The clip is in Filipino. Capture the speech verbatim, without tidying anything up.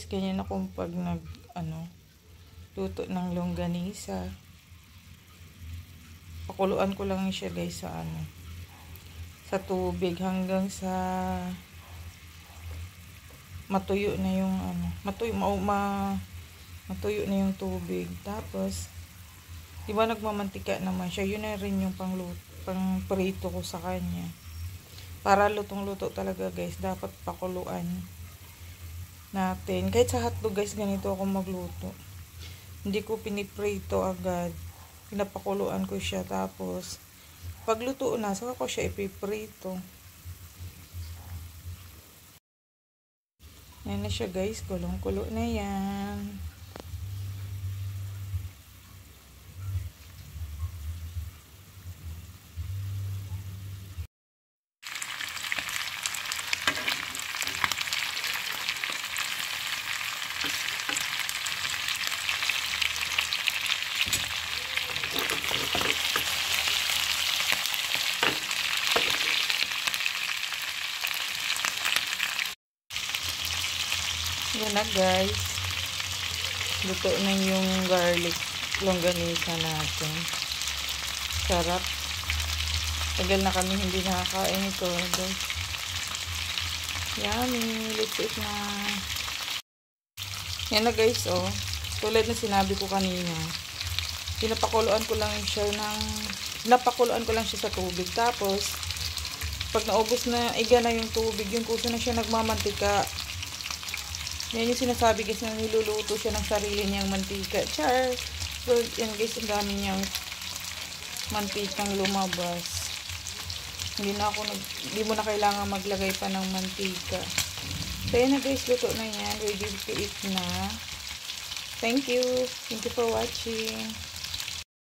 ganyan ako pag nag, ano, luto ng longganisa. Pakuluan ko lang siya guys sa ano, sa tubig hanggang sa matuyo na yung ano, matuyo, ma, ma matuyo na yung tubig. Tapos, di ba nagmamantika naman siya, yun na rin yung pangluto, pang prito ko sa kanya. Para lutong-luto talaga guys, dapat pakuluan natin. Kahit sa hotdog guys, ganito ako magluto. Hindi ko piniprito agad. Pinapakuluan ko siya. Tapos, pagluto na, saka ko siya ipiprito. Yan na siya guys, kulong-kulo na yan. Yan na guys. Luto na yung garlic longganisa natin. Sarap. Tagal na kami hindi nakakain ito guys. Yummy. Let's eat na. Yan na guys oh. Tulad na sinabi ko kanina. Pinapakuluan ko lang siya ng pinapakuluan ko lang siya sa tubig. Tapos pag naubos na iga na yung tubig, yung kuso na siya nagmamantika. Yan yung sinasabi guys na niluluto siya ng sarili niyang mantika. Char! So, yan guys, ang dami niyang mantikang lumabas. Hindi na ako, nag, hindi mo na kailangan maglagay pa ng mantika. So, yan na guys, luto na yan. Ready to eat na. Thank you. Thank you for watching.